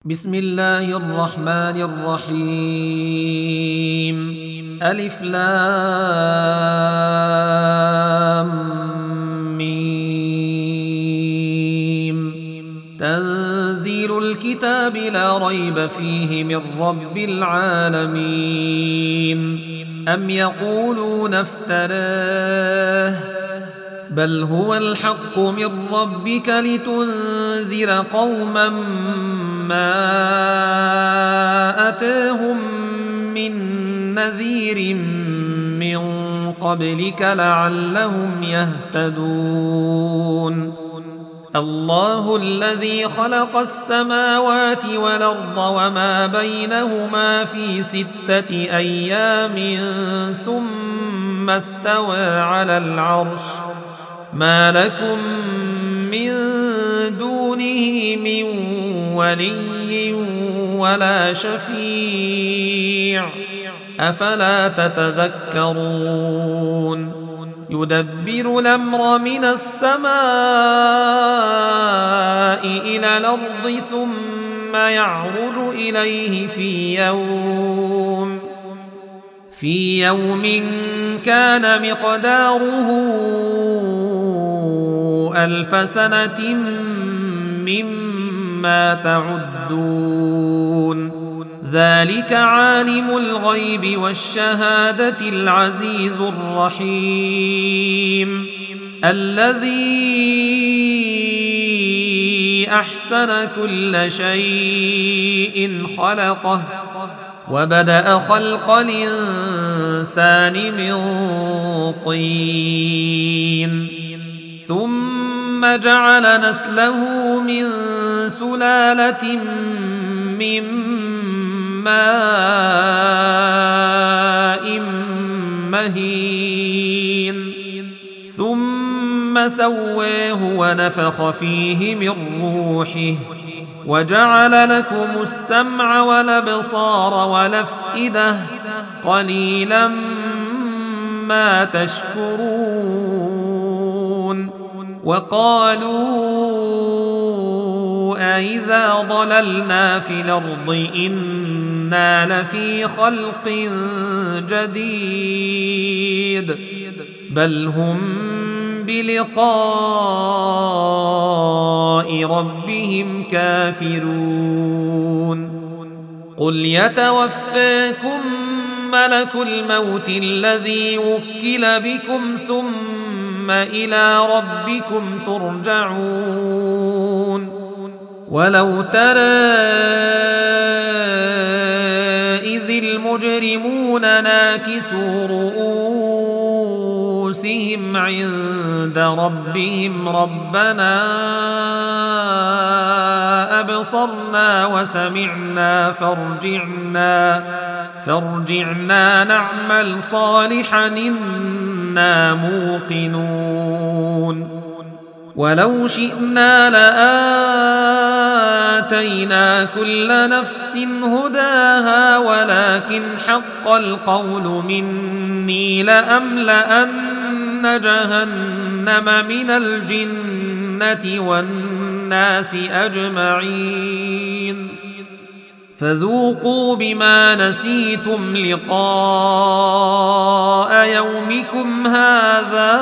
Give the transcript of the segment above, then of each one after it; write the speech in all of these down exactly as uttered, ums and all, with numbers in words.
بسم الله الرحمن الرحيم. ألف لام ميم. تنزيل الكتاب لا ريب فيه من رب العالمين. أم يقولون افتراه بل هو الحق من ربك لتنذر قوما ما أتاهم من نذير من قبلك لعلهم يهتدون. الله الذي خلق السماوات والأرض وما بينهما في ستة أيام ثم استوى على العرش ما لكم من دونه من ولي ولا شفيع أفلا تتذكرون. يدبر الأمر من السماء إلى الأرض ثم يعرج إليه في يوم في يوم كان مقداره ألف سنة مما تعدون. ذلك عالم الغيب والشهادة العزيز الرحيم الذي أحسن كل شيء خلقه وبدأ خلق الإنسان من طين ثم جعل نسله من سلالة من ماء مهين ثم سواه ونفخ فيه من روحه وجعل لكم السمع والأبصار والأفئدة قليلا ما تشكرون. وقالوا أإذا ضللنا في الأرض إنا لفي خلق جديد بل هم بلقاء ربهم كافرون. قل يتوفاكم ملك الموت الذي وكل بكم ثم إلى ربكم ترجعون. ولو ترى إذ المجرمون ناكسوا رؤوسهم عند ربهم ربنا أبصرنا وسمعنا فارجعنا فارجعنا نعمل صالحا إنا موقنون. ولو شئنا لآتينا كل نفس هداها ولكن حق القول مني لأملأن جهنم من الجنة والناس أجمعين فذوقوا بما نسيتم لقاء يومكم هذا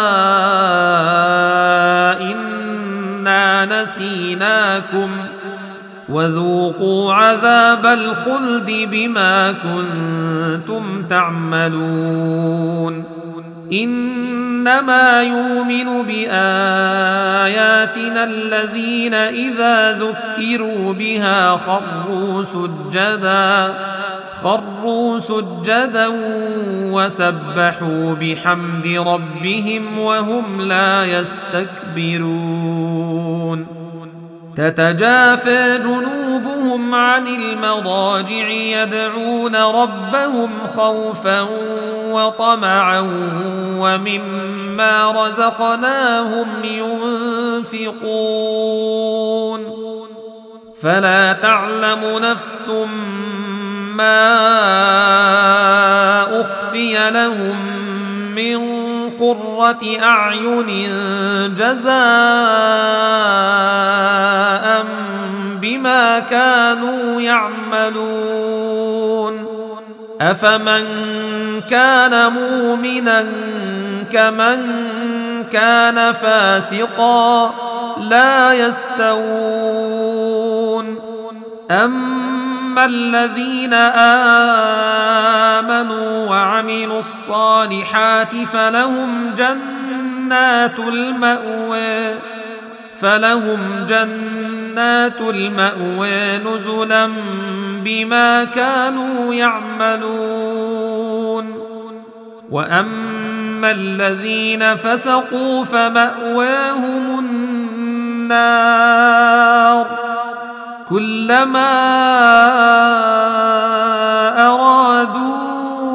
إنا نسيناكم وذوقوا عذاب الخلد بما كنتم تعملون. إنما يؤمن بآياتنا الذين إذا ذكروا بها خروا سجدا خروا سجدا وسبحوا بحمد ربهم وهم لا يستكبرون. تتجافى جنوبهم عن المضاجع يدعون ربهم خوفا وطمعا ومما رزقناهم ينفقون. فلا تعلم نفس ما أخفي لهم من قرة أعين جزاء بما كانوا يعملون أفمن كان مؤمنا كمن كان فاسقا لا يستوون أما الذين آمنوا وعملوا الصالحات فلهم جنات المأوى فلهم جنات المأوى نزلا بما كانوا يعملون وأما الذين فسقوا فمأواهم النار كلما أرادوا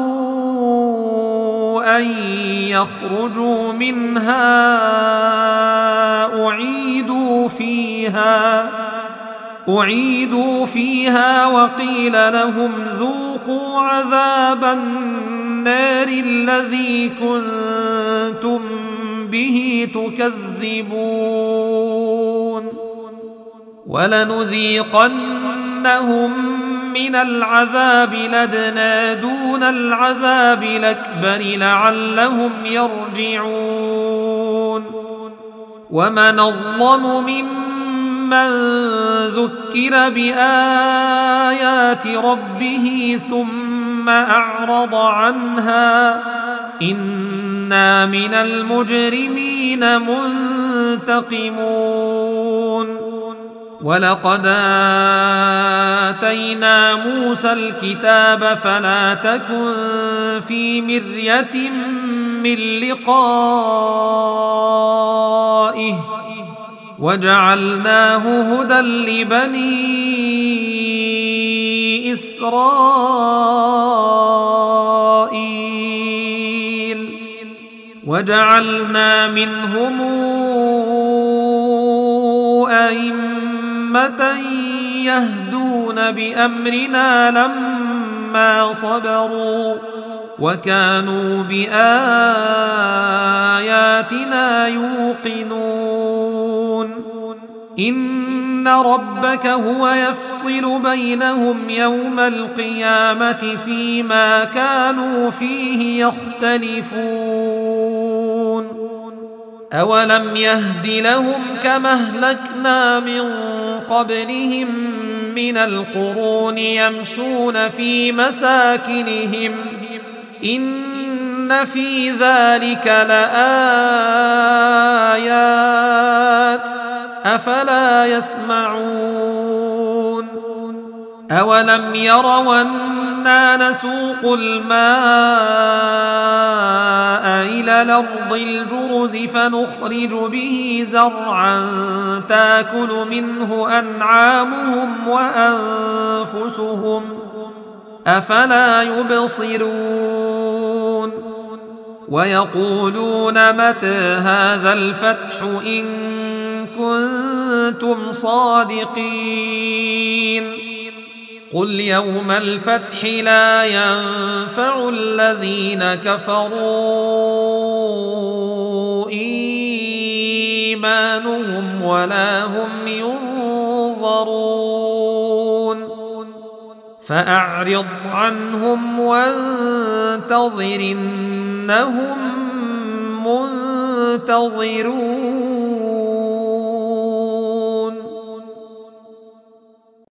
أن يخرجوا منها أعيدوا فيها أعيدوا فيها وقيل لهم ذوقوا عذاب النار الذي كنتم به تكذبون ولنذيقنهم من العذاب الأدنى دون العذاب الأكبر لعلهم يرجعون ومن أظلم ممن ذكر بآيات ربه ثم أعرض عنها إنا من المجرمين منتقمون ولقد آتينا موسى الكتاب فلا تكن في مرية من لقائه وجعلناه هدى لبني إسرائيل وجعلنا منهم أئمة يهدون بأمرنا لما صبروا وكانوا بآياتنا يوقنون إن ربك هو يفصل بينهم يوم القيامة فيما كانوا فيه يختلفون أولم يهد لهم كما أهلكنا من قبلهم من القرون يمشون في مساكنهم إن في ذلك لآيات أفلا يسمعون أولم يروا أنا نسوق الماء إلى الأرض الجرز فنخرج به زرعا تاكل منه أنعامهم وأنفسهم أفلا يبصرون ويقولون متى هذا الفتح إن كنتم صادقين قل يوم الفتح لا ينفع الذين كفروا إيمانهم ولا هم ينظرون فأعرض عنهم وانتظر إنهم منتظرون